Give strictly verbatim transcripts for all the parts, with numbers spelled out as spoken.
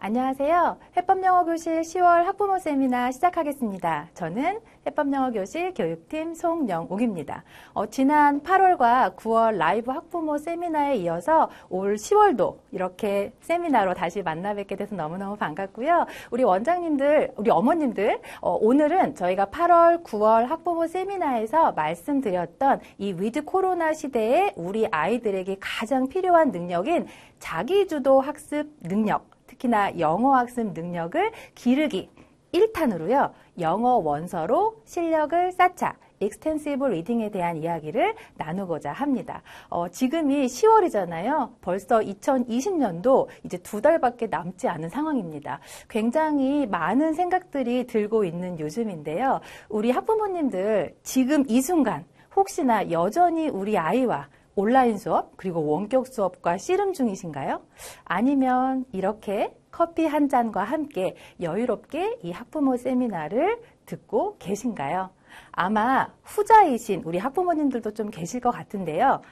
안녕하세요. 해법영어교실 시월 학부모 세미나 시작하겠습니다. 저는 해법영어교실 교육팀 송영옥입니다. 어, 지난 팔월과 구월 라이브 학부모 세미나에 이어서 올 시월도 이렇게 세미나로 다시 만나 뵙게 돼서 너무너무 반갑고요. 우리 원장님들, 우리 어머님들, 어, 오늘은 저희가 팔월, 구월 학부모 세미나에서 말씀드렸던 이 위드 코로나 시대에 우리 아이들에게 가장 필요한 능력인 자기주도 학습 능력, 특히나 영어 학습 능력을 기르기 일 탄으로요. 영어 원서로 실력을 쌓자. 익스텐시브 리딩에 대한 이야기를 나누고자 합니다. 어, 지금이 시월이잖아요. 벌써 이천이십 년도 이제 두 달밖에 남지 않은 상황입니다. 굉장히 많은 생각들이 들고 있는 요즘인데요. 우리 학부모님들 지금 이 순간 혹시나 여전히 우리 아이와 온라인 수업 그리고 원격 수업과 씨름 중이신가요? 아니면 이렇게 커피 한 잔과 함께 여유롭게 이 학부모 세미나를 듣고 계신가요? 아마 후자이신 우리 학부모님들도 좀 계실 것 같은데요.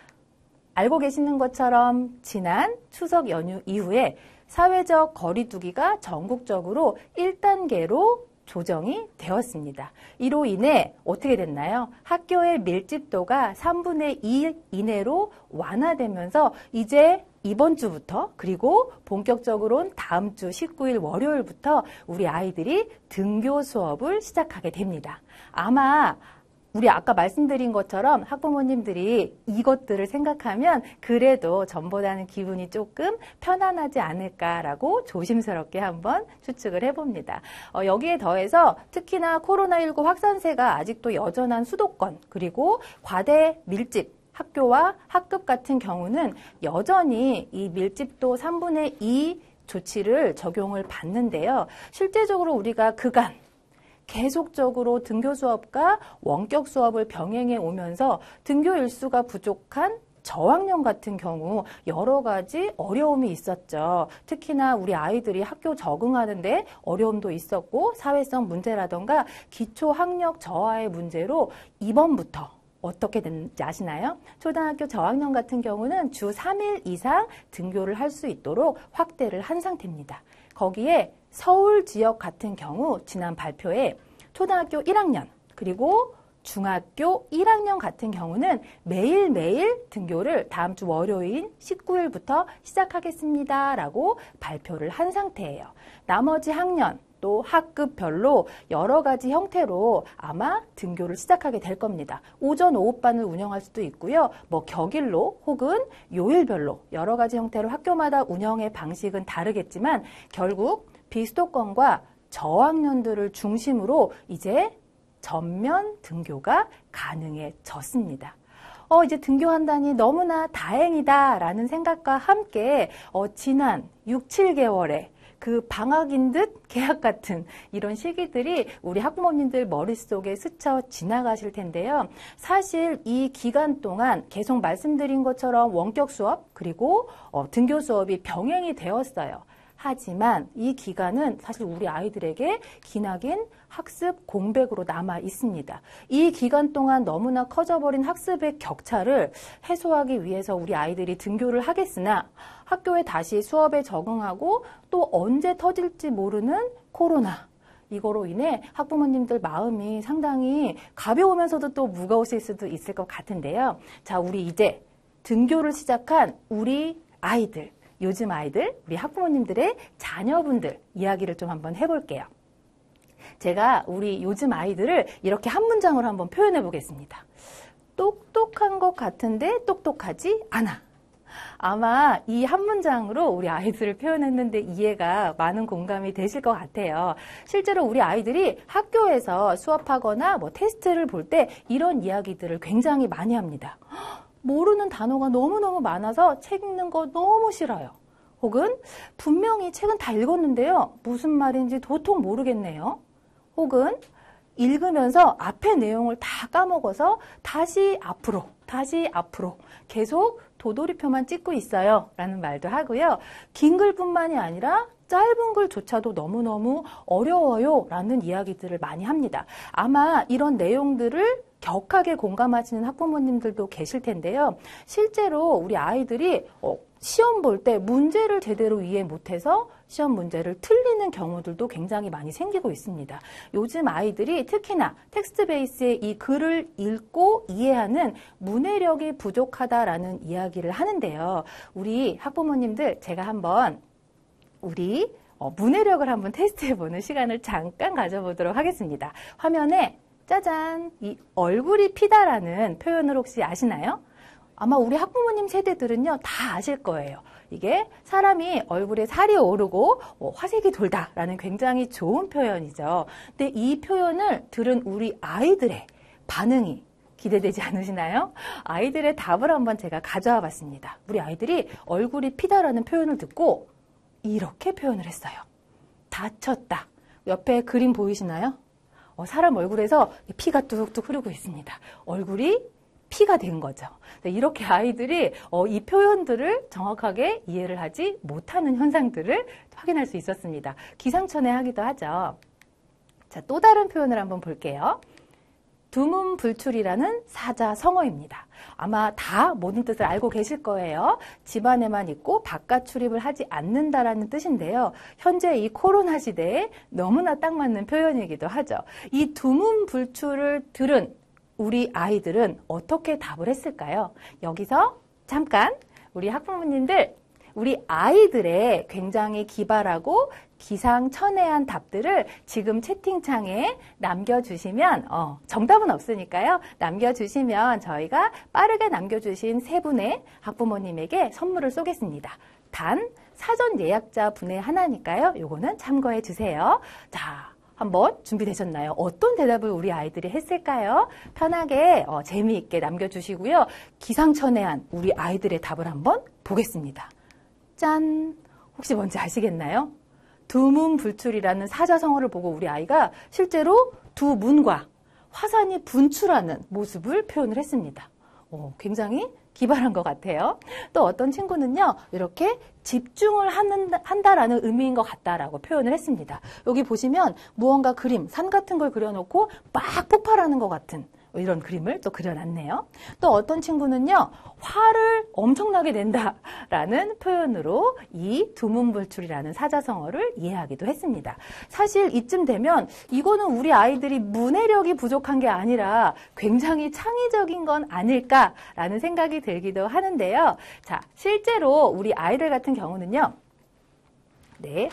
알고 계시는 것처럼 지난 추석 연휴 이후에 사회적 거리두기가 전국적으로 일 단계로 조정이 되었습니다. 이로 인해 어떻게 됐나요? 학교의 밀집도가 삼분의 이 이내로 완화되면서 이제 이번 주부터 그리고 본격적으로는 다음 주 십구 일 월요일부터 우리 아이들이 등교 수업을 시작하게 됩니다. 아마 우리 아까 말씀드린 것처럼 학부모님들이 이것들을 생각하면 그래도 전보다는 기분이 조금 편안하지 않을까라고 조심스럽게 한번 추측을 해봅니다. 어, 여기에 더해서 특히나 코로나십구 확산세가 아직도 여전한 수도권 그리고 과대 밀집 학교와 학급 같은 경우는 여전히 이 밀집도 삼분의 이 조치를 적용을 받는데요. 실제적으로 우리가 그간 계속적으로 등교 수업과 원격 수업을 병행해 오면서 등교 일수가 부족한 저학년 같은 경우 여러 가지 어려움이 있었죠. 특히나 우리 아이들이 학교 적응하는데 어려움도 있었고 사회성 문제라던가 기초학력 저하의 문제로 이번부터 어떻게 됐는지 아시나요? 초등학교 저학년 같은 경우는 주 삼 일 이상 등교를 할 수 있도록 확대를 한 상태입니다. 거기에 서울 지역 같은 경우 지난 발표에 초등학교 일 학년 그리고 중학교 일 학년 같은 경우는 매일매일 등교를 다음 주 월요일 십구 일부터 시작하겠습니다 라고 발표를 한 상태예요. 나머지 학년 또 학급별로 여러 가지 형태로 아마 등교를 시작하게 될 겁니다. 오전, 오후반을 운영할 수도 있고요. 뭐 격일로 혹은 요일별로 여러 가지 형태로 학교마다 운영의 방식은 다르겠지만 결국 비수도권과 저학년들을 중심으로 이제 전면 등교가 가능해졌습니다. 어, 이제 등교한다니 너무나 다행이다라는 생각과 함께 어, 지난 육, 칠 개월에 그 방학인 듯 개학 같은 이런 시기들이 우리 학부모님들 머릿속에 스쳐 지나가실 텐데요. 사실 이 기간 동안 계속 말씀드린 것처럼 원격 수업 그리고 어, 등교 수업이 병행이 되었어요. 하지만 이 기간은 사실 우리 아이들에게 기나긴 학습 공백으로 남아 있습니다. 이 기간 동안 너무나 커져버린 학습의 격차를 해소하기 위해서 우리 아이들이 등교를 하겠으나 학교에 다시 수업에 적응하고 또 언제 터질지 모르는 코로나. 이거로 인해 학부모님들 마음이 상당히 가벼우면서도 또 무거우실 수도 있을 것 같은데요. 자, 우리 이제 등교를 시작한 우리 아이들. 요즘 아이들, 우리 학부모님들의 자녀분들 이야기를 좀 한번 해볼게요. 제가 우리 요즘 아이들을 이렇게 한 문장으로 한번 표현해 보겠습니다. 똑똑한 것 같은데 똑똑하지 않아. 아마 이 한 문장으로 우리 아이들을 표현했는데 이해가 많은 공감이 되실 것 같아요. 실제로 우리 아이들이 학교에서 수업하거나 뭐 테스트를 볼 때 이런 이야기들을 굉장히 많이 합니다. 모르는 단어가 너무너무 많아서 책 읽는 거 너무 싫어요. 혹은 분명히 책은 다 읽었는데요. 무슨 말인지 도통 모르겠네요. 혹은 읽으면서 앞의 내용을 다 까먹어서 다시 앞으로, 다시 앞으로 계속 도돌이표만 찍고 있어요. 라는 말도 하고요. 긴 글뿐만이 아니라 짧은 글조차도 너무너무 어려워요. 라는 이야기들을 많이 합니다. 아마 이런 내용들을 격하게 공감하시는 학부모님들도 계실 텐데요. 실제로 우리 아이들이 어, 시험 볼 때 문제를 제대로 이해 못해서 시험 문제를 틀리는 경우들도 굉장히 많이 생기고 있습니다. 요즘 아이들이 특히나 텍스트 베이스의 이 글을 읽고 이해하는 문해력이 부족하다라는 이야기를 하는데요. 우리 학부모님들 제가 한번 우리 어, 문해력을 한번 테스트해보는 시간을 잠깐 가져보도록 하겠습니다. 화면에 짜잔, 이 얼굴이 피다라는 표현을 혹시 아시나요? 아마 우리 학부모님 세대들은요 다 아실 거예요. 이게 사람이 얼굴에 살이 오르고 어, 화색이 돌다라는 굉장히 좋은 표현이죠. 근데 이 표현을 들은 우리 아이들의 반응이 기대되지 않으시나요? 아이들의 답을 한번 제가 가져와 봤습니다. 우리 아이들이 얼굴이 피다라는 표현을 듣고 이렇게 표현을 했어요. 다쳤다. 옆에 그림 보이시나요? 어, 사람 얼굴에서 피가 뚝뚝 흐르고 있습니다. 얼굴이 피가 된 거죠. 이렇게 아이들이 어, 이 표현들을 정확하게 이해를 하지 못하는 현상들을 확인할 수 있었습니다. 기상천외하기도 하죠. 자, 또 다른 표현을 한번 볼게요. 두문불출이라는 사자성어입니다. 아마 다 모든 뜻을 알고 계실 거예요. 집안에만 있고 바깥 출입을 하지 않는다라는 뜻인데요. 현재 이 코로나 시대에 너무나 딱 맞는 표현이기도 하죠. 이 두문불출을 들은 우리 아이들은 어떻게 답을 했을까요? 여기서 잠깐 우리 학부모님들, 우리 아이들의 굉장히 기발하고 기상천외한 답들을 지금 채팅창에 남겨주시면 어, 정답은 없으니까요. 남겨주시면 저희가 빠르게 남겨주신 세 분의 학부모님에게 선물을 쏘겠습니다. 단 사전 예약자 분의 하나니까요. 요거는 참고해 주세요. 자, 한번 준비되셨나요? 어떤 대답을 우리 아이들이 했을까요? 편하게 어, 재미있게 남겨주시고요. 기상천외한 우리 아이들의 답을 한번 보겠습니다. 짠! 혹시 뭔지 아시겠나요? 두문불출이라는 사자성어를 보고 우리 아이가 실제로 두 문과 화산이 분출하는 모습을 표현을 했습니다. 오, 굉장히 기발한 것 같아요. 또 어떤 친구는요, 이렇게 집중을 하는, 한다라는 의미인 것 같다라고 표현을 했습니다. 여기 보시면 무언가 그림, 산 같은 걸 그려놓고 막 폭발하는 것 같은 이런 그림을 또 그려놨네요. 또 어떤 친구는요, 화를 엄청나게 낸다라는 표현으로 이 두문불출이라는 사자성어를 이해하기도 했습니다. 사실 이쯤 되면 이거는 우리 아이들이 문해력이 부족한 게 아니라 굉장히 창의적인 건 아닐까라는 생각이 들기도 하는데요. 자, 실제로 우리 아이들 같은 경우는요, 네.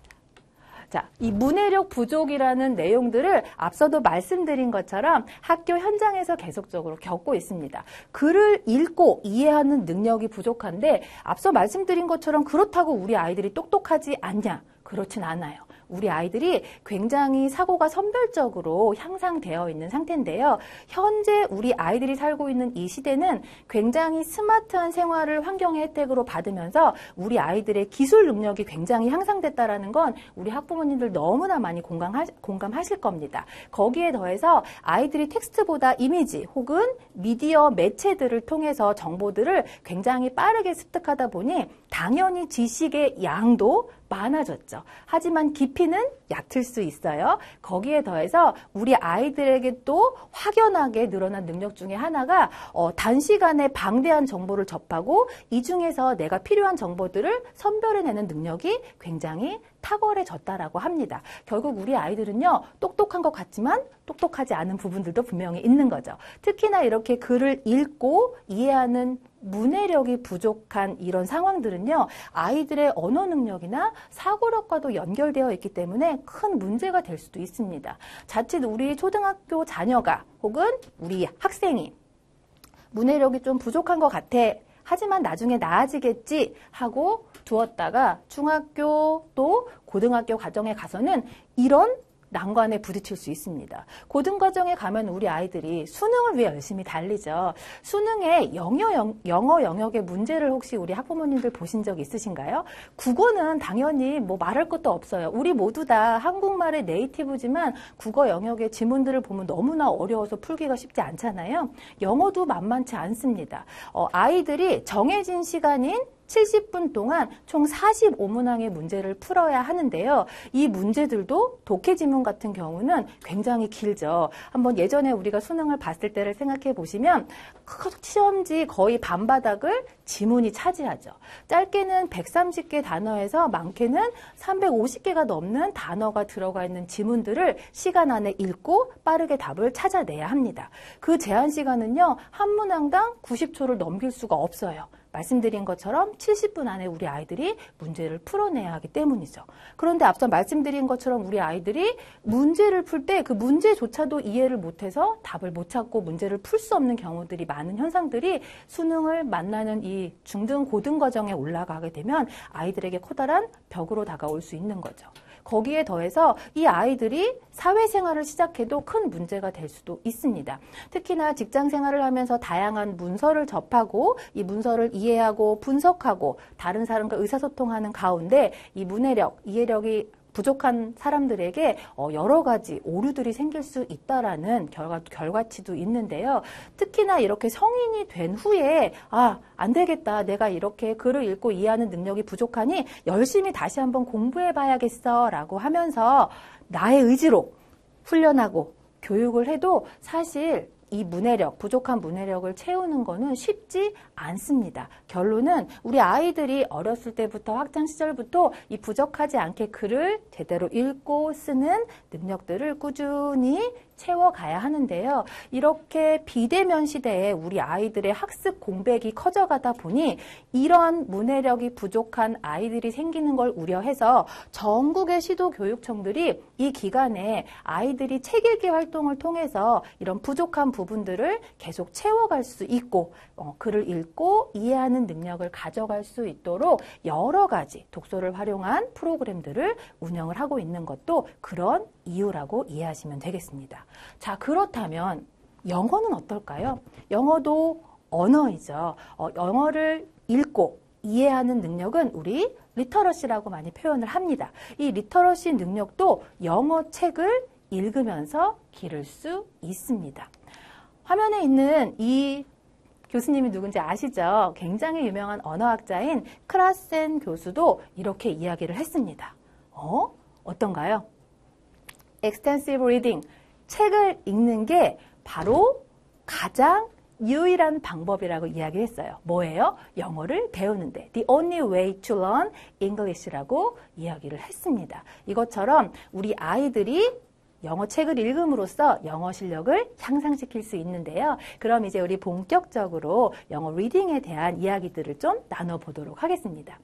자, 이 문해력 부족이라는 내용들을 앞서도 말씀드린 것처럼 학교 현장에서 계속적으로 겪고 있습니다. 글을 읽고 이해하는 능력이 부족한데 앞서 말씀드린 것처럼 그렇다고 우리 아이들이 똑똑하지 않냐? 그렇진 않아요. 우리 아이들이 굉장히 사고가 선별적으로 향상되어 있는 상태인데요. 현재 우리 아이들이 살고 있는 이 시대는 굉장히 스마트한 생활을 환경의 혜택으로 받으면서 우리 아이들의 기술 능력이 굉장히 향상됐다는 건 우리 학부모님들 너무나 많이 공감하, 공감하실 겁니다. 거기에 더해서 아이들이 텍스트보다 이미지 혹은 미디어 매체들을 통해서 정보들을 굉장히 빠르게 습득하다 보니 당연히 지식의 양도 많아졌죠. 하지만 깊이는 얕을 수 있어요. 거기에 더해서 우리 아이들에게 또 확연하게 늘어난 능력 중에 하나가 어, 단시간에 방대한 정보를 접하고 이 중에서 내가 필요한 정보들을 선별해내는 능력이 굉장히 탁월해졌다라고 합니다. 결국 우리 아이들은요, 똑똑한 것 같지만 똑똑하지 않은 부분들도 분명히 있는 거죠. 특히나 이렇게 글을 읽고 이해하는 문해력이 부족한 이런 상황들은요, 아이들의 언어 능력이나 사고력과도 연결되어 있기 때문에 큰 문제가 될 수도 있습니다. 자칫 우리 초등학교 자녀가 혹은 우리 학생이 문해력이 좀 부족한 것 같아. 하지만 나중에 나아지겠지 하고 두었다가 중학교 또 고등학교 과정에 가서는 이런 난관에 부딪힐 수 있습니다. 고등과정에 가면 우리 아이들이 수능을 위해 열심히 달리죠. 수능에 영어, 영, 영어 영역의 문제를 혹시 우리 학부모님들 보신 적 있으신가요? 국어는 당연히 뭐 말할 것도 없어요. 우리 모두 다 한국말의 네이티브지만 국어 영역의 지문들을 보면 너무나 어려워서 풀기가 쉽지 않잖아요. 영어도 만만치 않습니다. 어, 아이들이 정해진 시간인 칠십 분 동안 총 사십오 문항의 문제를 풀어야 하는데요. 이 문제들도 독해 지문 같은 경우는 굉장히 길죠. 한번 예전에 우리가 수능을 봤을 때를 생각해 보시면 시험지 거의 반바닥을 지문이 차지하죠. 짧게는 백삼십 개 단어에서 많게는 삼백오십 개가 넘는 단어가 들어가 있는 지문들을 시간 안에 읽고 빠르게 답을 찾아내야 합니다. 그 제한 시간은요, 한 문항당 구십 초를 넘길 수가 없어요. 말씀드린 것처럼 칠십 분 안에 우리 아이들이 문제를 풀어내야 하기 때문이죠. 그런데 앞서 말씀드린 것처럼 우리 아이들이 문제를 풀 때 그 문제조차도 이해를 못해서 답을 못 찾고 문제를 풀 수 없는 경우들이 많은 현상들이 수능을 만나는 이 중등 고등 과정에 올라가게 되면 아이들에게 커다란 벽으로 다가올 수 있는 거죠. 거기에 더해서 이 아이들이 사회생활을 시작해도 큰 문제가 될 수도 있습니다. 특히나 직장생활을 하면서 다양한 문서를 접하고 이 문서를 이해하고 분석하고 다른 사람과 의사소통하는 가운데 이 문해력, 이해력이 부족한 사람들에게 여러 가지 오류들이 생길 수 있다라는 결과, 결과치도 있는데요. 특히나 이렇게 성인이 된 후에 아, 안 되겠다. 내가 이렇게 글을 읽고 이해하는 능력이 부족하니 열심히 다시 한번 공부해 봐야겠어 라고 하면서 나의 의지로 훈련하고 교육을 해도 사실 이 문해력, 부족한 문해력을 채우는 거는 쉽지 않습니다. 결론은 우리 아이들이 어렸을 때부터 학창 시절부터 이 부족하지 않게 글을 제대로 읽고 쓰는 능력들을 꾸준히 채워가야 하는데요. 이렇게 비대면 시대에 우리 아이들의 학습 공백이 커져가다 보니 이런 문해력이 부족한 아이들이 생기는 걸 우려해서 전국의 시도교육청들이 이 기간에 아이들이 책 읽기 활동을 통해서 이런 부족한 부분들을 계속 채워갈 수 있고 어, 글을 읽고 이해하는 능력을 가져갈 수 있도록 여러 가지 독서를 활용한 프로그램들을 운영을 하고 있는 것도 그런 이유라고 이해하시면 되겠습니다. 자, 그렇다면 영어는 어떨까요? 영어도 언어이죠. 어, 영어를 읽고 이해하는 능력은 우리 리터러시라고 많이 표현을 합니다. 이 리터러시 능력도 영어 책을 읽으면서 기를 수 있습니다. 화면에 있는 이 교수님이 누군지 아시죠? 굉장히 유명한 언어학자인 크라센 교수도 이렇게 이야기를 했습니다. 어? 어떤가요? extensive reading, 책을 읽는 게 바로 가장 유일한 방법이라고 이야기했어요. 뭐예요? 영어를 배우는데. The only way to learn English라고 이야기를 했습니다. 이것처럼 우리 아이들이 영어 책을 읽음으로써 영어 실력을 향상시킬 수 있는데요. 그럼 이제 우리 본격적으로 영어 리딩에 대한 이야기들을 좀 나눠보도록 하겠습니다.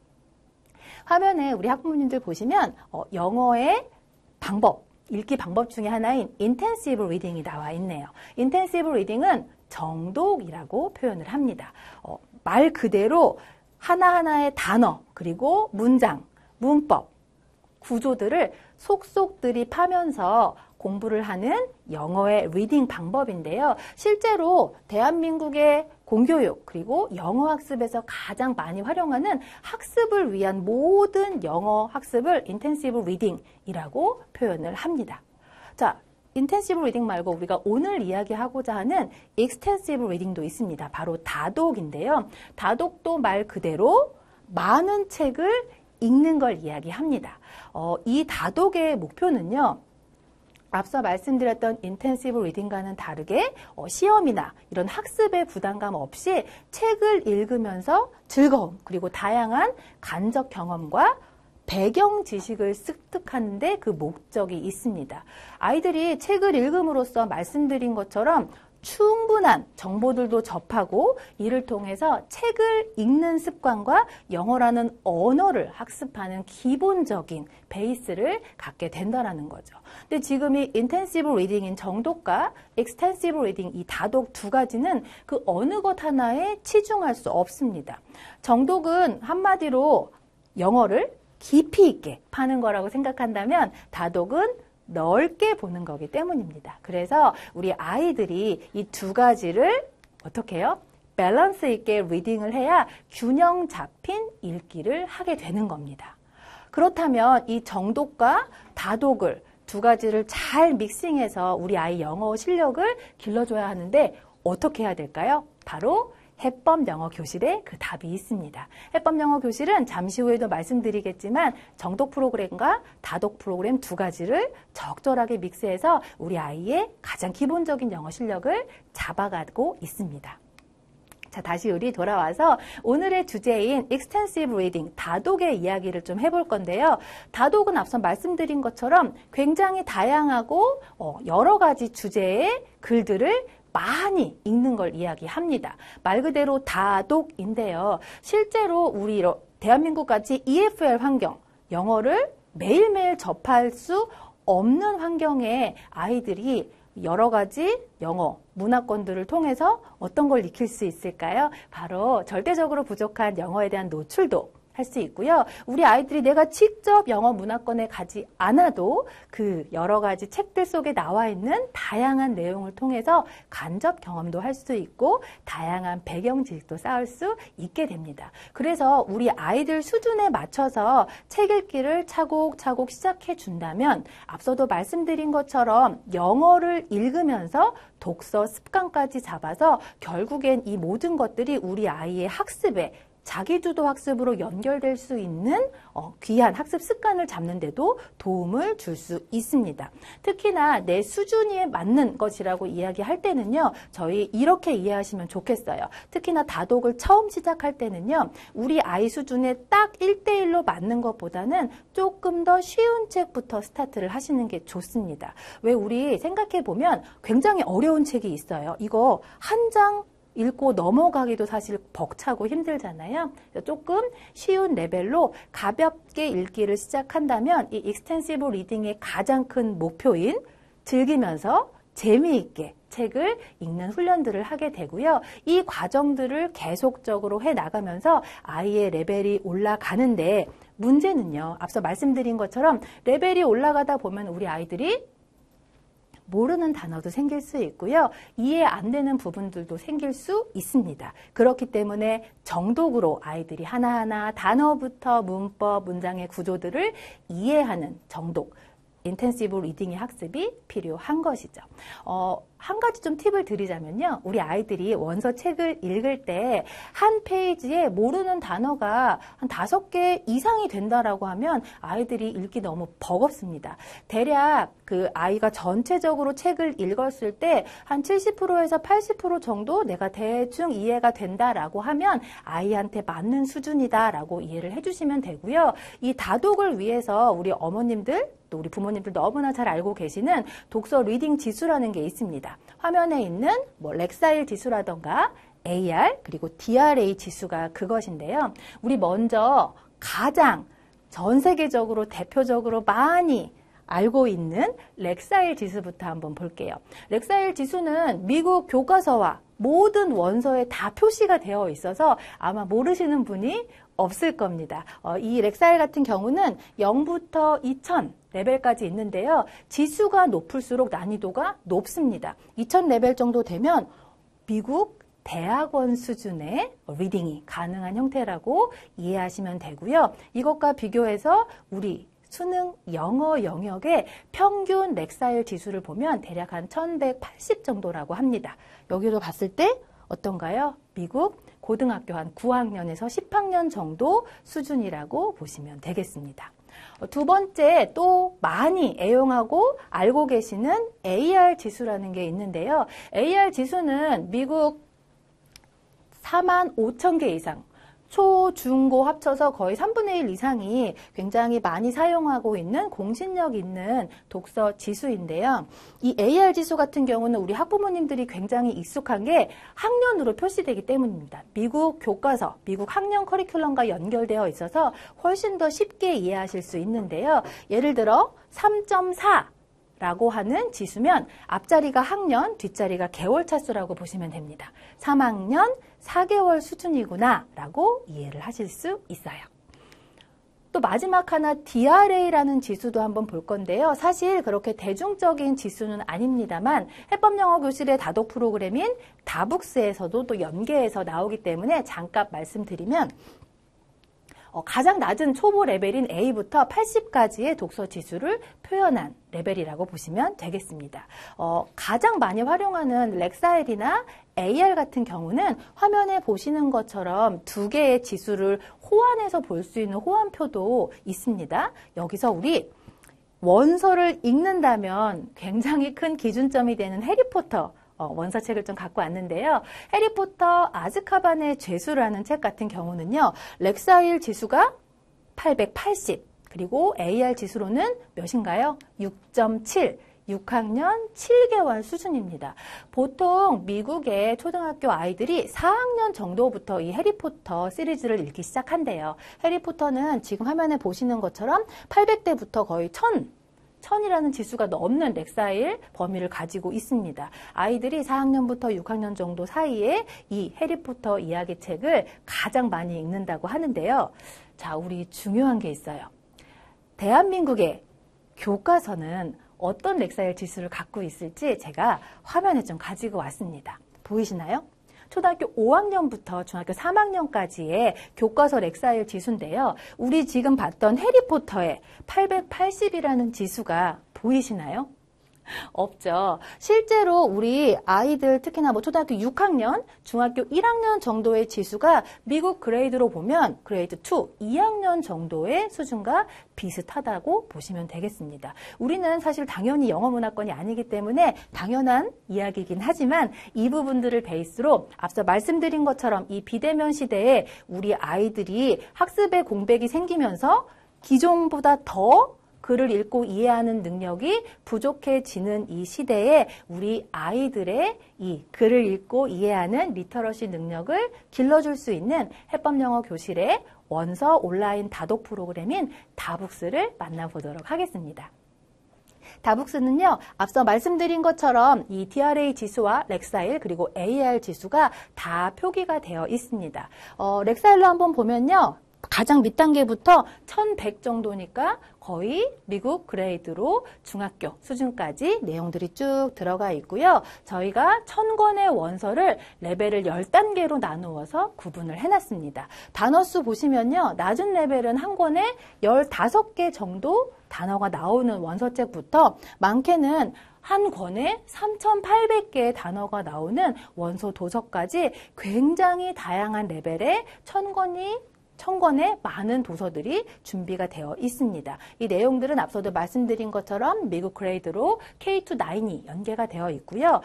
화면에 우리 학부모님들 보시면 어, 영어의 방법, 읽기 방법 중에 하나인 intensive reading이 나와 있네요. intensive reading은 정독이라고 표현을 합니다. 어, 말 그대로 하나하나의 단어, 그리고 문장, 문법, 구조들을 속속 들이파면서 공부를 하는 영어의 리딩 방법인데요. 실제로 대한민국의 공교육 그리고 영어 학습에서 가장 많이 활용하는 학습을 위한 모든 영어 학습을 인텐시브 리딩이라고 표현을 합니다. 자, 인텐시브 리딩 말고 우리가 오늘 이야기하고자 하는 익스텐시브 리딩도 있습니다. 바로 다독인데요. 다독도 말 그대로 많은 책을 읽는 걸 이야기합니다. 어, 이 다독의 목표는요. 앞서 말씀드렸던 인텐시브 리딩과는 다르게 어, 시험이나 이런 학습의 부담감 없이 책을 읽으면서 즐거움 그리고 다양한 간접 경험과 배경 지식을 습득하는 데 그 목적이 있습니다. 아이들이 책을 읽음으로써 말씀드린 것처럼 충분한 정보들도 접하고 이를 통해서 책을 읽는 습관과 영어라는 언어를 학습하는 기본적인 베이스를 갖게 된다는 거죠. 근데 지금 이 인텐시브 리딩인 정독과 익스텐시브 리딩 이 다독 두 가지는 그 어느 것 하나에 치중할 수 없습니다. 정독은 한마디로 영어를 깊이 있게 파는 거라고 생각한다면 다독은 넓게 보는 거기 때문입니다. 그래서 우리 아이들이 이 두 가지를 어떻게 해요? 밸런스 있게 리딩을 해야 균형 잡힌 읽기를 하게 되는 겁니다. 그렇다면 이 정독과 다독을 두 가지를 잘 믹싱해서 우리 아이 영어 실력을 길러줘야 하는데 어떻게 해야 될까요? 바로 해법 영어 교실에 그 답이 있습니다. 해법 영어 교실은 잠시 후에도 말씀드리겠지만 정독 프로그램과 다독 프로그램 두 가지를 적절하게 믹스해서 우리 아이의 가장 기본적인 영어 실력을 잡아가고 있습니다. 자, 다시 우리 돌아와서 오늘의 주제인 extensive reading, 다독의 이야기를 좀 해볼 건데요. 다독은 앞서 말씀드린 것처럼 굉장히 다양하고 여러 가지 주제의 글들을 많이 읽는 걸 이야기합니다. 말 그대로 다독인데요. 실제로 우리 대한민국같이 이에프엘 환경, 영어를 매일매일 접할 수 없는 환경에 아이들이 여러 가지 영어, 문화권들을 통해서 어떤 걸 익힐 수 있을까요? 바로 절대적으로 부족한 영어에 대한 노출도 할 수 있고요. 우리 아이들이 내가 직접 영어 문화권에 가지 않아도 그 여러 가지 책들 속에 나와 있는 다양한 내용을 통해서 간접 경험도 할 수 있고 다양한 배경 지식도 쌓을 수 있게 됩니다. 그래서 우리 아이들 수준에 맞춰서 책 읽기를 차곡차곡 시작해 준다면 앞서도 말씀드린 것처럼 영어를 읽으면서 독서 습관까지 잡아서 결국엔 이 모든 것들이 우리 아이의 학습에 자기주도 학습으로 연결될 수 있는 어, 귀한 학습 습관을 잡는 데도 도움을 줄 수 있습니다. 특히나 내 수준에 맞는 것이라고 이야기할 때는요. 저희 이렇게 이해하시면 좋겠어요. 특히나 다독을 처음 시작할 때는요. 우리 아이 수준에 딱 일 대일로 맞는 것보다는 조금 더 쉬운 책부터 스타트를 하시는 게 좋습니다. 왜 우리 생각해보면 굉장히 어려운 책이 있어요. 이거 한 장 읽고 넘어가기도 사실 벅차고 힘들잖아요. 조금 쉬운 레벨로 가볍게 읽기를 시작한다면 이 익스텐시브 리딩의 가장 큰 목표인 즐기면서 재미있게 책을 읽는 훈련들을 하게 되고요. 이 과정들을 계속적으로 해나가면서 아이의 레벨이 올라가는데 문제는요. 앞서 말씀드린 것처럼 레벨이 올라가다 보면 우리 아이들이 모르는 단어도 생길 수 있고요. 이해 안 되는 부분들도 생길 수 있습니다. 그렇기 때문에 정독으로 아이들이 하나하나 단어부터 문법, 문장의 구조들을 이해하는 정독, 인텐시브 리딩의 학습이 필요한 것이죠. 어, 한 가지 좀 팁을 드리자면요. 우리 아이들이 원서 책을 읽을 때 한 페이지에 모르는 단어가 한 다섯 개 이상이 된다라고 하면 아이들이 읽기 너무 버겁습니다. 대략 그 아이가 전체적으로 책을 읽었을 때 한 칠십 퍼센트에서 팔십 퍼센트 정도 내가 대충 이해가 된다라고 하면 아이한테 맞는 수준이다라고 이해를 해주시면 되고요. 이 다독을 위해서 우리 어머님들 또 우리 부모님들 너무나 잘 알고 계시는 독서 리딩 지수라는 게 있습니다. 화면에 있는 뭐 렉사일 지수라던가 에이알 그리고 디알에이 지수가 그것인데요. 우리 먼저 가장 전 세계적으로 대표적으로 많이 알고 있는 렉사일 지수부터 한번 볼게요. 렉사일 지수는 미국 교과서와 모든 원서에 다 표시가 되어 있어서 아마 모르시는 분이 없을 겁니다. 어, 이 렉사일 같은 경우는 영부터 이천 레벨까지 있는데요. 지수가 높을수록 난이도가 높습니다. 이천 레벨 정도 되면 미국 대학원 수준의 리딩이 가능한 형태라고 이해하시면 되고요. 이것과 비교해서 우리 수능 영어 영역의 평균 렉사일 지수를 보면 대략 한 천백팔십 정도라고 합니다. 여기로 봤을 때 어떤가요? 미국 고등학교 한 구 학년에서 십 학년 정도 수준이라고 보시면 되겠습니다. 두 번째 또 많이 애용하고 알고 계시는 에이알 지수라는 게 있는데요. 에이알 지수는 미국 사만 오천 개 이상 초, 중, 고 합쳐서 거의 삼분의 일 이상이 굉장히 많이 사용하고 있는 공신력 있는 독서 지수인데요. 이 에이알 지수 같은 경우는 우리 학부모님들이 굉장히 익숙한 게 학년으로 표시되기 때문입니다. 미국 교과서, 미국 학년 커리큘럼과 연결되어 있어서 훨씬 더 쉽게 이해하실 수 있는데요. 예를 들어 삼 점 사 라고 하는 지수면 앞자리가 학년, 뒷자리가 개월 차수라고 보시면 됩니다. 삼 학년 사 개월 수준이구나 라고 이해를 하실 수 있어요. 또 마지막 하나 디알에이라는 지수도 한번 볼 건데요. 사실 그렇게 대중적인 지수는 아닙니다만 해법영어교실의 다독 프로그램인 다북스에서도 또 연계해서 나오기 때문에 잠깐 말씀드리면 어, 가장 낮은 초보 레벨인 A부터 팔십까지의 독서 지수를 표현한 레벨이라고 보시면 되겠습니다. 어, 가장 많이 활용하는 렉사일이나 에이알 같은 경우는 화면에 보시는 것처럼 두 개의 지수를 호환해서 볼 수 있는 호환표도 있습니다. 여기서 우리 원서를 읽는다면 굉장히 큰 기준점이 되는 해리포터 어, 원서책을 좀 갖고 왔는데요. 해리포터 아즈카반의 죄수라는 책 같은 경우는요. 렉사일 지수가 팔백팔십 그리고 에이알 지수로는 몇인가요? 육 점 칠. 육 학년 칠 개월 수준입니다. 보통 미국의 초등학교 아이들이 사 학년 정도부터 이 해리포터 시리즈를 읽기 시작한대요. 해리포터는 지금 화면에 보시는 것처럼 팔백 대부터 거의 천, 천이라는 지수가 넘는 렉사일 범위를 가지고 있습니다. 아이들이 사 학년부터 육 학년 정도 사이에 이 해리포터 이야기책을 가장 많이 읽는다고 하는데요. 자, 우리 중요한 게 있어요. 대한민국의 교과서는 어떤 렉사일 지수를 갖고 있을지 제가 화면에 좀 가지고 왔습니다. 보이시나요? 초등학교 오 학년부터 중학교 삼 학년까지의 교과서 렉사일 지수인데요. 우리 지금 봤던 해리포터의 팔백팔십이라는 지수가 보이시나요? 없죠. 실제로 우리 아이들 특히나 뭐 초등학교 육 학년, 중학교 일 학년 정도의 지수가 미국 그레이드로 보면 그레이드 이, 이 학년 정도의 수준과 비슷하다고 보시면 되겠습니다. 우리는 사실 당연히 영어 문화권이 아니기 때문에 당연한 이야기이긴 하지만 이 부분들을 베이스로 앞서 말씀드린 것처럼 이 비대면 시대에 우리 아이들이 학습의 공백이 생기면서 기존보다 더 글을 읽고 이해하는 능력이 부족해지는 이 시대에 우리 아이들의 이 글을 읽고 이해하는 리터러시 능력을 길러줄 수 있는 해법영어 교실의 원서 온라인 다독 프로그램인 다북스를 만나보도록 하겠습니다. 다북스는요, 앞서 말씀드린 것처럼 이 디알에이 지수와 렉사일 그리고 에이알 지수가 다 표기가 되어 있습니다. 어, 렉사일로 한번 보면요. 가장 밑단계부터 천백 정도니까 거의 미국 그레이드로 중학교 수준까지 내용들이 쭉 들어가 있고요. 저희가 천 권의 원서를 레벨을 십 단계로 나누어서 구분을 해놨습니다. 단어수 보시면요. 낮은 레벨은 한 권에 십오 개 정도 단어가 나오는 원서책부터 많게는 한 권에 삼천팔백 개의 단어가 나오는 원서 도서까지 굉장히 다양한 레벨의 천 권이 천 권의 많은 도서들이 준비가 되어 있습니다. 이 내용들은 앞서도 말씀드린 것처럼 미국 그레이드로 케이 투 나인이 연계가 되어 있고요.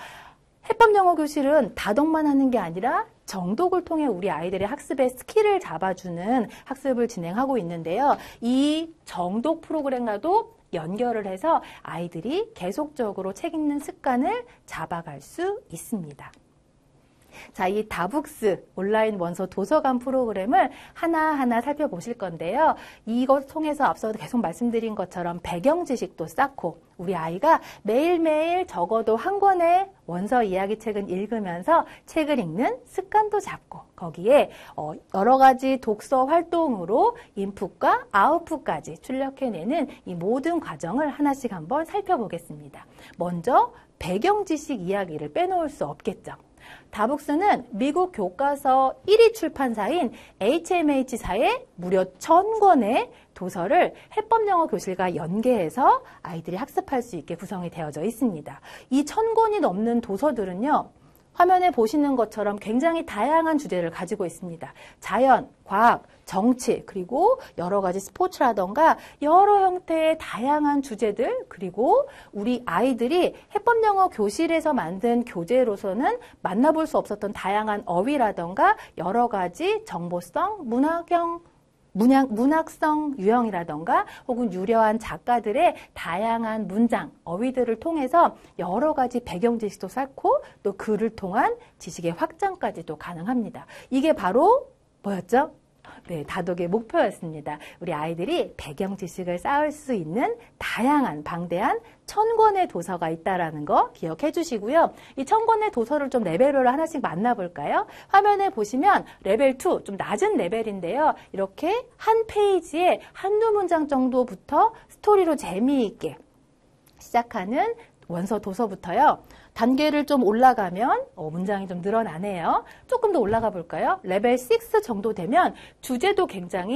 해법영어교실은 다독만 하는 게 아니라 정독을 통해 우리 아이들의 학습의 스킬을 잡아주는 학습을 진행하고 있는데요. 이 정독 프로그램과도 연결을 해서 아이들이 계속적으로 책 읽는 습관을 잡아갈 수 있습니다. 자, 이 다북스 온라인 원서 도서관 프로그램을 하나하나 살펴보실 건데요. 이것 통해서 앞서도 계속 말씀드린 것처럼 배경 지식도 쌓고 우리 아이가 매일매일 적어도 한 권의 원서 이야기책은 읽으면서 책을 읽는 습관도 잡고 거기에 어, 여러 가지 독서 활동으로 인풋과 아웃풋까지 출력해내는 이 모든 과정을 하나씩 한번 살펴보겠습니다. 먼저 배경 지식 이야기를 빼놓을 수 없겠죠. 다북스는 미국 교과서 일 위 출판사인 에이치엠에이치사의 무려 천 권의 도서를 해법영어 교실과 연계해서 아이들이 학습할 수 있게 구성이 되어져 있습니다. 이 천 권이 넘는 도서들은요. 화면에 보시는 것처럼 굉장히 다양한 주제를 가지고 있습니다. 자연, 과학, 정치, 그리고 여러 가지 스포츠라던가 여러 형태의 다양한 주제들, 그리고 우리 아이들이 해법영어 교실에서 만든 교재로서는 만나볼 수 없었던 다양한 어휘라던가 여러 가지 정보성, 문학형, 문학, 문학성 유형이라던가 혹은 유려한 작가들의 다양한 문장, 어휘들을 통해서 여러 가지 배경 지식도 쌓고 또 글을 통한 지식의 확장까지도 가능합니다. 이게 바로 뭐였죠? 네, 다독의 목표였습니다. 우리 아이들이 배경 지식을 쌓을 수 있는 다양한 방대한 천 권의 도서가 있다는 거 기억해 주시고요. 이 천 권의 도서를 좀 레벨별로 하나씩 만나볼까요? 화면에 보시면 레벨 이, 좀 낮은 레벨인데요. 이렇게 한 페이지에 한두 문장 정도부터 스토리로 재미있게 시작하는 원서 도서부터요. 단계를 좀 올라가면 어, 문장이 좀 늘어나네요. 조금 더 올라가 볼까요? 레벨 육 정도 되면 주제도 굉장히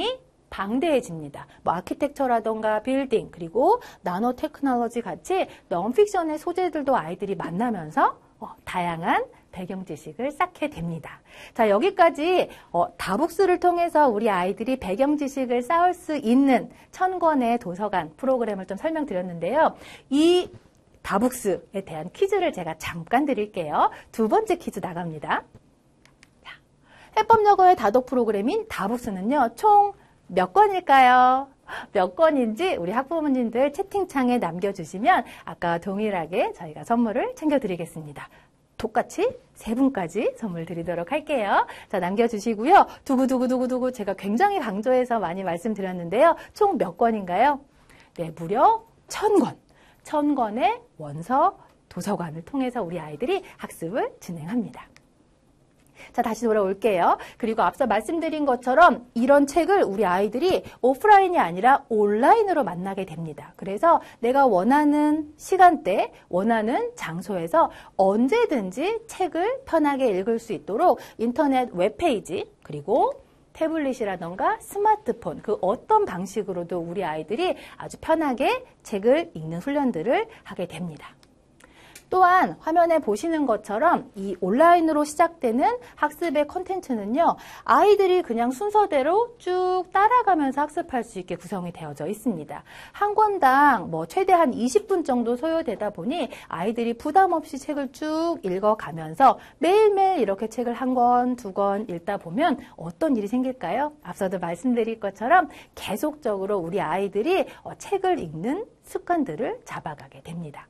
방대해집니다. 뭐 아키텍처라던가 빌딩 그리고 나노 테크놀로지 같이 넌픽션의 소재들도 아이들이 만나면서 어, 다양한 배경 지식을 쌓게 됩니다. 자, 여기까지 어, 다북스를 통해서 우리 아이들이 배경 지식을 쌓을 수 있는 천 권의 도서관 프로그램을 좀 설명드렸는데요. 이 다북스에 대한 퀴즈를 제가 잠깐 드릴게요. 두 번째 퀴즈 나갑니다. 자, 해법여고의 다독 프로그램인 다북스는요, 총 몇 권일까요? 몇 권인지 우리 학부모님들 채팅창에 남겨주시면 아까 동일하게 저희가 선물을 챙겨드리겠습니다. 똑같이 세 분까지 선물 드리도록 할게요. 자, 남겨주시고요. 두구두구두구두구 제가 굉장히 강조해서 많이 말씀드렸는데요. 총 몇 권인가요? 네, 무려 천 권. 천 권의 원서 도서관을 통해서 우리 아이들이 학습을 진행합니다. 자, 다시 돌아올게요. 그리고 앞서 말씀드린 것처럼 이런 책을 우리 아이들이 오프라인이 아니라 온라인으로 만나게 됩니다. 그래서 내가 원하는 시간대, 원하는 장소에서 언제든지 책을 편하게 읽을 수 있도록 인터넷 웹페이지, 그리고 태블릿이라던가 스마트폰, 그 어떤 방식으로도 우리 아이들이 아주 편하게 책을 읽는 훈련들을 하게 됩니다. 또한 화면에 보시는 것처럼 이 온라인으로 시작되는 학습의 콘텐츠는요, 아이들이 그냥 순서대로 쭉 따라가면서 학습할 수 있게 구성이 되어져 있습니다. 한 권당 뭐 최대한 이십 분 정도 소요되다 보니 아이들이 부담 없이 책을 쭉 읽어가면서 매일매일 이렇게 책을 한 권, 두 권 읽다 보면 어떤 일이 생길까요? 앞서도 말씀드린 것처럼 계속적으로 우리 아이들이 책을 읽는 습관들을 잡아가게 됩니다.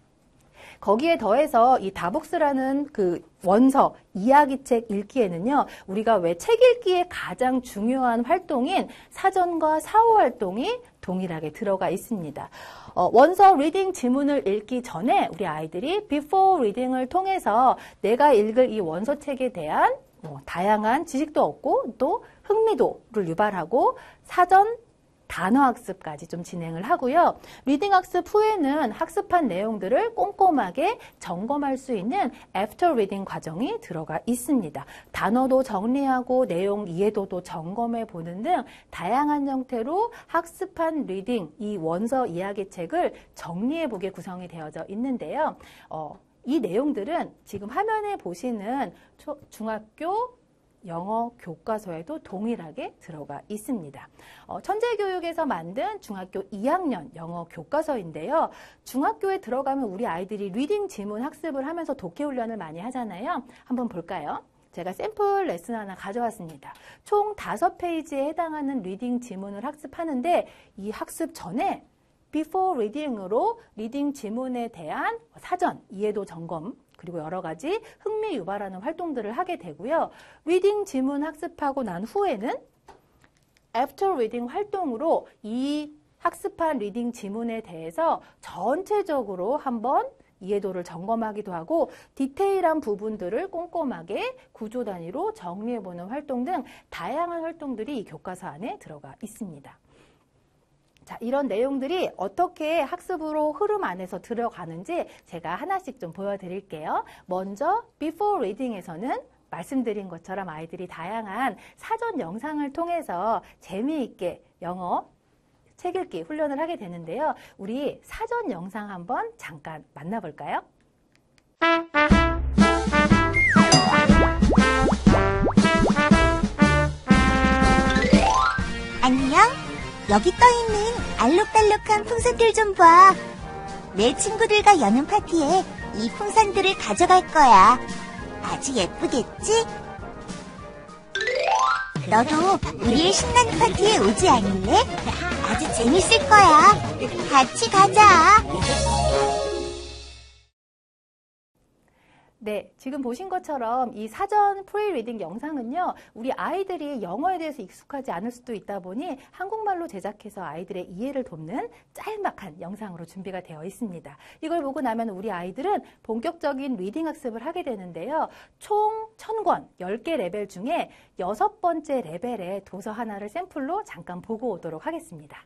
거기에 더해서 이 다북스라는 그 원서, 이야기책 읽기에는요, 우리가 왜 책 읽기에 가장 중요한 활동인 사전과 사후 활동이 동일하게 들어가 있습니다. 어, 원서 리딩 지문을 읽기 전에 우리 아이들이 before reading을 통해서 내가 읽을 이 원서책에 대한 뭐 다양한 지식도 얻고 또 흥미도를 유발하고 사전 단어 학습까지 좀 진행을 하고요. 리딩 학습 후에는 학습한 내용들을 꼼꼼하게 점검할 수 있는 애프터 리딩 과정이 들어가 있습니다. 단어도 정리하고 내용 이해도도 점검해 보는 등 다양한 형태로 학습한 리딩, 이 원서 이야기책을 정리해 보게 구성이 되어져 있는데요. 어, 이 내용들은 지금 화면에 보시는 초, 중학교 영어 교과서에도 동일하게 들어가 있습니다. 어, 천재교육에서 만든 중학교 이 학년 영어 교과서인데요. 중학교에 들어가면 우리 아이들이 리딩 지문 학습을 하면서 독해 훈련을 많이 하잖아요. 한번 볼까요? 제가 샘플 레슨 하나 가져왔습니다. 총 다섯 페이지에 해당하는 리딩 지문을 학습하는데 이 학습 전에 before reading으로 리딩 지문에 대한 사전 이해도 점검 그리고 여러 가지 흥미 유발하는 활동들을 하게 되고요. 리딩 지문 학습하고 난 후에는 애프터 리딩 활동으로 이 학습한 리딩 지문에 대해서 전체적으로 한번 이해도를 점검하기도 하고 디테일한 부분들을 꼼꼼하게 구조 단위로 정리해보는 활동 등 다양한 활동들이 이 교과서 안에 들어가 있습니다. 자, 이런 내용들이 어떻게 학습으로 흐름 안에서 들어가는지 제가 하나씩 좀 보여드릴게요. 먼저 before reading에서는 말씀드린 것처럼 아이들이 다양한 사전 영상을 통해서 재미있게 영어 책 읽기 훈련을 하게 되는데요. 우리 사전 영상 한번 잠깐 만나볼까요? 안녕? 여기 떠있는 알록달록한 풍선들 좀 봐. 내 친구들과 여는 파티에 이 풍선들을 가져갈 거야. 아주 예쁘겠지? 너도 우리의 신나는 파티에 오지 않을래? 아주 재밌을 거야. 같이 가자. 네, 지금 보신 것처럼 이 사전 프리 리딩 영상은요, 우리 아이들이 영어에 대해서 익숙하지 않을 수도 있다 보니 한국말로 제작해서 아이들의 이해를 돕는 짤막한 영상으로 준비가 되어 있습니다. 이걸 보고 나면 우리 아이들은 본격적인 리딩 학습을 하게 되는데요. 총 천 권, 열 개 레벨 중에 여섯 번째 레벨의 도서 하나를 샘플로 잠깐 보고 오도록 하겠습니다.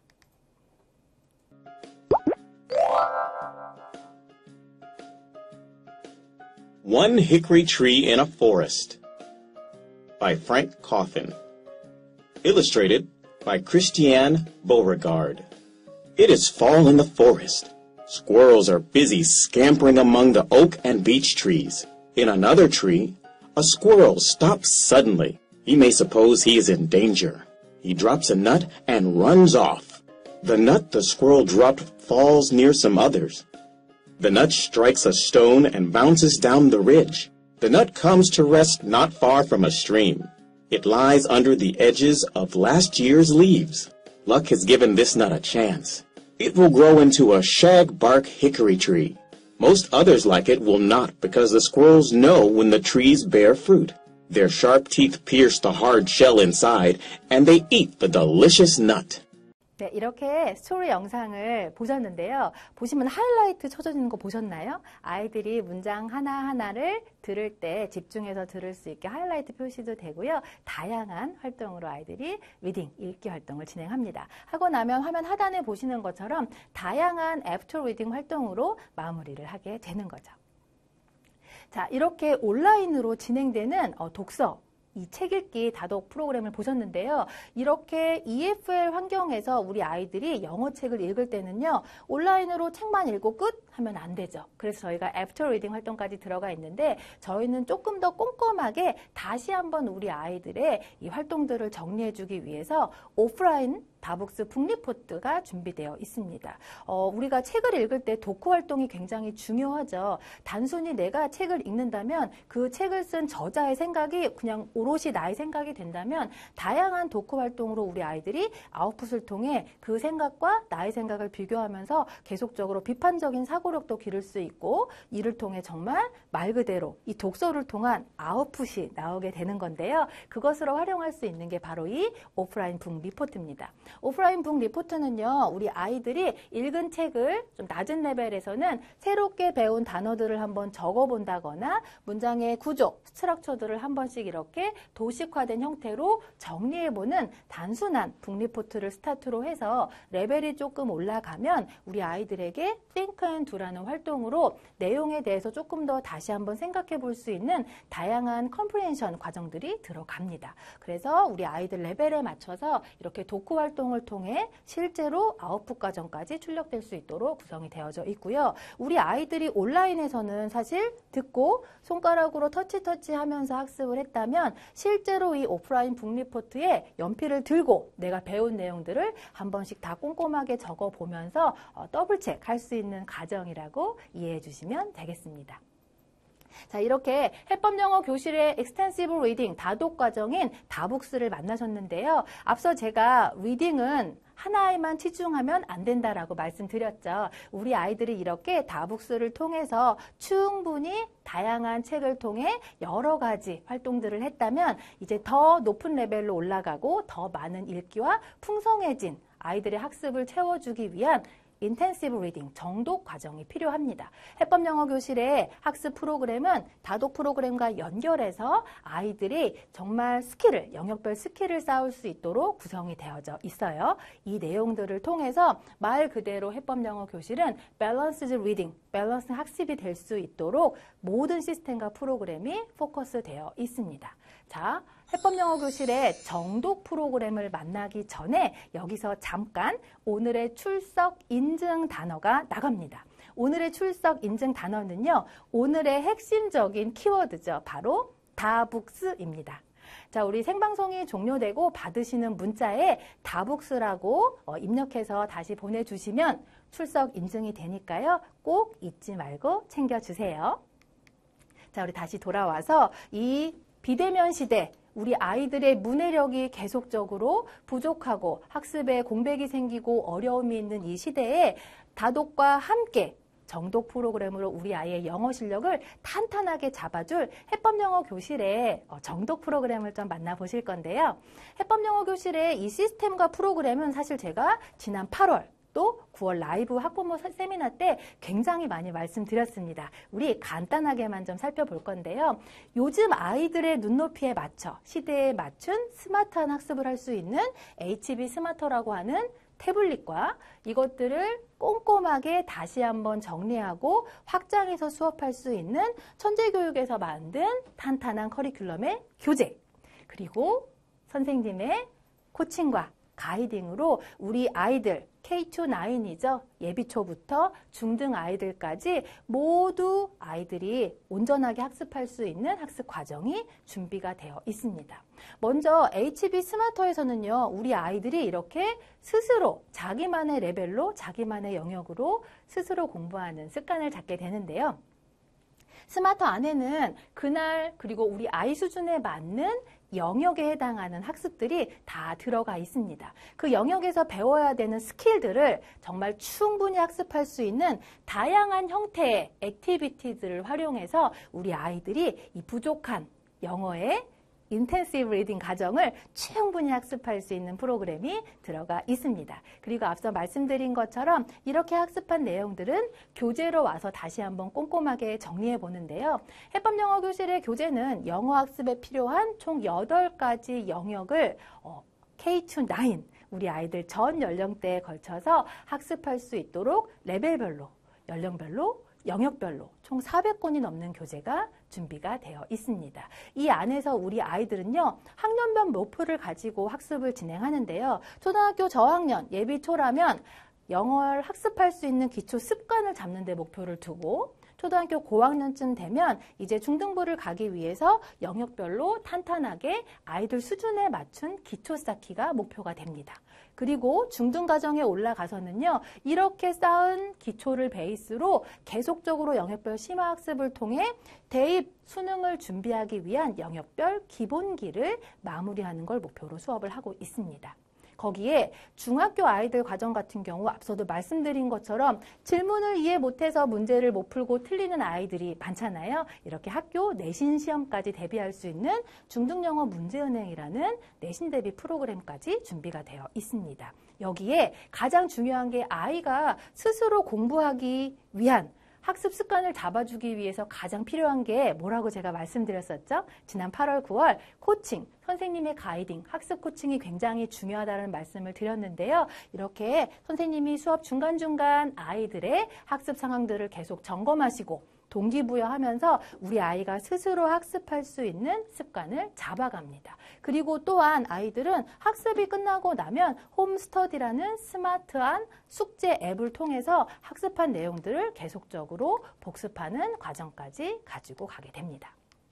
One Hickory Tree in a Forest by Frank Coffin. Illustrated by Christiane Beauregard. It is fall in the forest. Squirrels are busy scampering among the oak and beech trees. In another tree, a squirrel stops suddenly. He may suppose he is in danger. He drops a nut and runs off. The nut the squirrel dropped falls near some others. The nut strikes a stone and bounces down the ridge. The nut comes to rest not far from a stream. It lies under the edges of last year's leaves. Luck has given this nut a chance. It will grow into a shagbark hickory tree. Most others like it will not, because the squirrels know when the trees bear fruit. Their sharp teeth pierce the hard shell inside, and they eat the delicious nut. 네, 이렇게 스토리 영상을 보셨는데요. 보시면 하이라이트 쳐져있는 거 보셨나요? 아이들이 문장 하나하나를 들을 때 집중해서 들을 수 있게 하이라이트 표시도 되고요. 다양한 활동으로 아이들이 리딩, 읽기 활동을 진행합니다. 하고 나면 화면 하단에 보시는 것처럼 다양한 애프터 리딩 활동으로 마무리를 하게 되는 거죠. 자, 이렇게 온라인으로 진행되는 어, 독서, 이 책 읽기 다독 프로그램을 보셨는데요. 이렇게 이에프엘 환경에서 우리 아이들이 영어 책을 읽을 때는요. 온라인으로 책만 읽고 끝 하면 안 되죠. 그래서 저희가 애프터 리딩 활동까지 들어가 있는데 저희는 조금 더 꼼꼼하게 다시 한번 우리 아이들의 이 활동들을 정리해 주기 위해서 오프라인 다북스 북리포트가 준비되어 있습니다. 어, 우리가 책을 읽을 때 독후 활동이 굉장히 중요하죠. 단순히 내가 책을 읽는다면 그 책을 쓴 저자의 생각이 그냥 오롯이 나의 생각이 된다면 다양한 독후 활동으로 우리 아이들이 아웃풋을 통해 그 생각과 나의 생각을 비교하면서 계속적으로 비판적인 사고력도 기를 수 있고 이를 통해 정말 말 그대로 이 독서를 통한 아웃풋이 나오게 되는 건데요. 그것으로 활용할 수 있는 게 바로 이 오프라인 북 리포트입니다. 오프라인 북 리포트는요, 우리 아이들이 읽은 책을 좀 낮은 레벨에서는 새롭게 배운 단어들을 한번 적어본다거나 문장의 구조, 스트럭처들을 한 번씩 이렇게 도식화된 형태로 정리해보는 단순한 북 리포트를 스타트로 해서 레벨이 조금 올라가면 우리 아이들에게 Think and Do라는 활동으로 내용에 대해서 조금 더 다시 한번 생각해 볼 수 있는 다양한 컴프레hen션 과정들이 들어갑니다. 그래서 우리 아이들 레벨에 맞춰서 이렇게 독후 활동을 통해 실제로 아웃풋 과정까지 출력될 수 있도록 구성이 되어져 있고요. 우리 아이들이 온라인에서는 사실 듣고 손가락으로 터치 터치 하면서 학습을 했다면 실제로 이 오프라인 북 리포트에 연필을 들고 내가 배운 내용들을 한 번씩 다 꼼꼼하게 적어보면서 어, 더블 체크할 수 있는 과정이라고 이해해 주시면 되겠습니다. 자, 이렇게 해법영어 교실의 익스텐시브 리딩 다독 과정인 다북스를 만나셨는데요. 앞서 제가 리딩은 하나에만 치중하면 안 된다라고 말씀드렸죠. 우리 아이들이 이렇게 다북스를 통해서 충분히 다양한 책을 통해 여러 가지 활동들을 했다면 이제 더 높은 레벨로 올라가고 더 많은 읽기와 풍성해진 아이들의 학습을 채워주기 위한 인텐시브 리딩, 정독 과정이 필요합니다. 해법영어교실의 학습 프로그램은 다독 프로그램과 연결해서 아이들이 정말 스킬을, 영역별 스킬을 쌓을 수 있도록 구성이 되어져 있어요. 이 내용들을 통해서 말 그대로 해법영어교실은 밸런스드 리딩, 밸런스 학습이 될 수 있도록 모든 시스템과 프로그램이 포커스 되어 있습니다. 자, 해법영어교실의 정독 프로그램을 만나기 전에 여기서 잠깐 오늘의 출석 인증 단어가 나갑니다. 오늘의 출석 인증 단어는요, 오늘의 핵심적인 키워드죠. 바로 다북스입니다. 자, 우리 생방송이 종료되고 받으시는 문자에 다북스라고 입력해서 다시 보내주시면 출석 인증이 되니까요. 꼭 잊지 말고 챙겨주세요. 자, 우리 다시 돌아와서 이 비대면 시대, 우리 아이들의 문해력이 계속적으로 부족하고 학습에 공백이 생기고 어려움이 있는 이 시대에 다독과 함께 정독 프로그램으로 우리 아이의 영어 실력을 탄탄하게 잡아줄 해법영어 교실의 정독 프로그램을 좀 만나보실 건데요. 해법영어 교실의 이 시스템과 프로그램은 사실 제가 지난 팔월 또 구월 라이브 학부모 세미나 때 굉장히 많이 말씀드렸습니다. 우리 간단하게만 좀 살펴볼 건데요. 요즘 아이들의 눈높이에 맞춰 시대에 맞춘 스마트한 학습을 할 수 있는 에이치비 스마터라고 하는 태블릿과 이것들을 꼼꼼하게 다시 한번 정리하고 확장해서 수업할 수 있는 천재교육에서 만든 탄탄한 커리큘럼의 교재, 그리고 선생님의 코칭과 가이딩으로 우리 아이들 케이 투 나인이죠. 예비초부터 중등 아이들까지 모두 아이들이 온전하게 학습할 수 있는 학습 과정이 준비가 되어 있습니다. 먼저 에이치비 스마터에서는요. 우리 아이들이 이렇게 스스로 자기만의 레벨로 자기만의 영역으로 스스로 공부하는 습관을 갖게 되는데요. 스마터 안에는 그날 그리고 우리 아이 수준에 맞는 영역에 해당하는 학습들이 다 들어가 있습니다. 그 영역에서 배워야 되는 스킬들을 정말 충분히 학습할 수 있는 다양한 형태의 액티비티들을 활용해서 우리 아이들이 이 부족한 영어의 인텐시브 리딩 과정을 충분히 학습할 수 있는 프로그램이 들어가 있습니다. 그리고 앞서 말씀드린 것처럼 이렇게 학습한 내용들은 교재로 와서 다시 한번 꼼꼼하게 정리해 보는데요. 해법영어교실의 교재는 영어 학습에 필요한 총 여덟 가지 영역을 어, 케이 투 나인 우리 아이들 전 연령대에 걸쳐서 학습할 수 있도록 레벨별로, 연령별로 영역별로 총 사백 권이 넘는 교재가 준비가 되어 있습니다. 이 안에서 우리 아이들은요, 학년별 목표를 가지고 학습을 진행하는데요. 초등학교 저학년, 예비초라면 영어를 학습할 수 있는 기초 습관을 잡는 데 목표를 두고 초등학교 고학년쯤 되면 이제 중등부를 가기 위해서 영역별로 탄탄하게 아이들 수준에 맞춘 기초 쌓기가 목표가 됩니다. 그리고 중등과정에 올라가서는요. 이렇게 쌓은 기초를 베이스로 계속적으로 영역별 심화학습을 통해 대입 수능을 준비하기 위한 영역별 기본기를 마무리하는 걸 목표로 수업을 하고 있습니다. 거기에 중학교 아이들 과정 같은 경우 앞서도 말씀드린 것처럼 질문을 이해 못해서 문제를 못 풀고 틀리는 아이들이 많잖아요. 이렇게 학교 내신 시험까지 대비할 수 있는 중등영어 문제은행이라는 내신 대비 프로그램까지 준비가 되어 있습니다. 여기에 가장 중요한 게 아이가 스스로 공부하기 위한 학습 습관을 잡아주기 위해서 가장 필요한 게 뭐라고 제가 말씀드렸었죠? 지난 팔월, 구월 코칭, 선생님의 가이딩, 학습 코칭이 굉장히 중요하다는 말씀을 드렸는데요. 이렇게 선생님이 수업 중간중간 아이들의 학습 상황들을 계속 점검하시고 동기부여하면서 우리 아이가 스스로 학습할 수 있는 습관을 잡아갑니다. 그리고 또한 아이들은 학습이 끝나고 나면 홈스터디라는 스마트한 숙제 앱을 통해서 학습한 내용들을 계속적으로 복습하는 과정까지 가지고 가게 됩니다.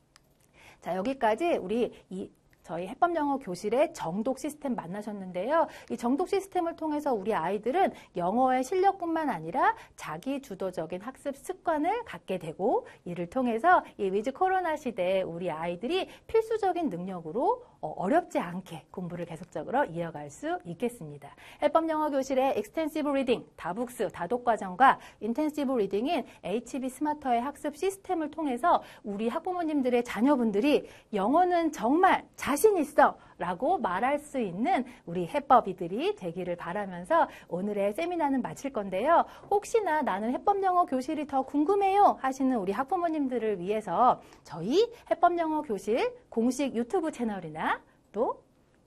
자, 여기까지 우리 이 저희 해법영어 교실의 정독 시스템 만나셨는데요. 이 정독 시스템을 통해서 우리 아이들은 영어의 실력뿐만 아니라 자기 주도적인 학습 습관을 갖게 되고 이를 통해서 이 위즈 코로나 시대에 우리 아이들이 필수적인 능력으로 어렵지 않게 공부를 계속적으로 이어갈 수 있겠습니다. 해법영어 교실의 익스텐시브 리딩, 다북스, 다독과정과 인텐시브 리딩인 에이치비 스마터의 학습 시스템을 통해서 우리 학부모님들의 자녀분들이 영어는 정말 자신 있어 라고 말할 수 있는 우리 해법이들이 되기를 바라면서 오늘의 세미나는 마칠 건데요. 혹시나 나는 해법영어 교실이 더 궁금해요 하시는 우리 학부모님들을 위해서 저희 해법영어 교실 공식 유튜브 채널이나 또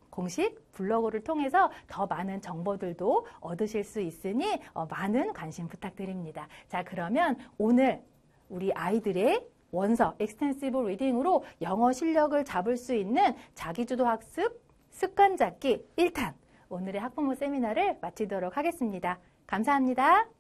공식 블로그를 통해서 더 많은 정보들도 얻으실 수 있으니 많은 관심 부탁드립니다. 자, 그러면 오늘 우리 아이들의 원서, 익스텐시브 리딩으로 영어 실력을 잡을 수 있는 자기주도 학습 습관 잡기 일 탄 오늘의 학부모 세미나를 마치도록 하겠습니다. 감사합니다.